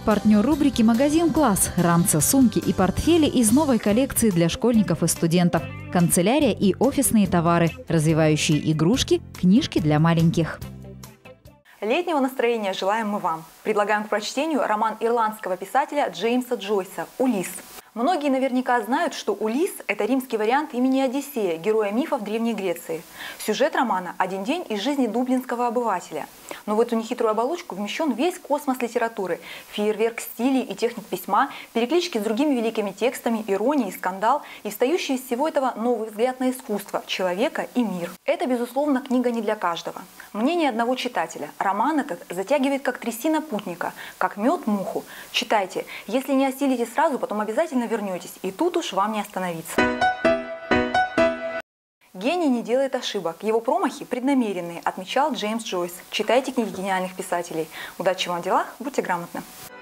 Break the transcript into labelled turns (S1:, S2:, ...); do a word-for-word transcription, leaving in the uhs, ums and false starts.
S1: Партнер рубрики «Магазин Класс». Рамцы, сумки и портфели из новой коллекции для школьников и студентов. Канцелярия и офисные товары, развивающие игрушки, книжки для маленьких.
S2: Летнего настроения желаем мы вам. Предлагаем к прочтению роман ирландского писателя Джеймса Джойса «Улисс». Многие наверняка знают, что Улисс – это римский вариант имени Одиссея, героя мифов Древней Греции. Сюжет романа – один день из жизни дублинского обывателя. Но в эту нехитрую оболочку вмещен весь космос литературы, фейерверк стилей и техник письма, переклички с другими великими текстами, иронии, скандал и встающий из всего этого новый взгляд на искусство, человека и мир. Это, безусловно, книга не для каждого. Мнение одного читателя. Роман этот затягивает как трясина путника, как мед муху. Читайте. Если не осилите сразу, потом обязательно вернетесь, и тут уж вам не остановиться. Гений не делает ошибок. Его промахи преднамеренные, отмечал Джеймс Джойс. Читайте книги гениальных писателей. Удачи вам в делах, будьте грамотны.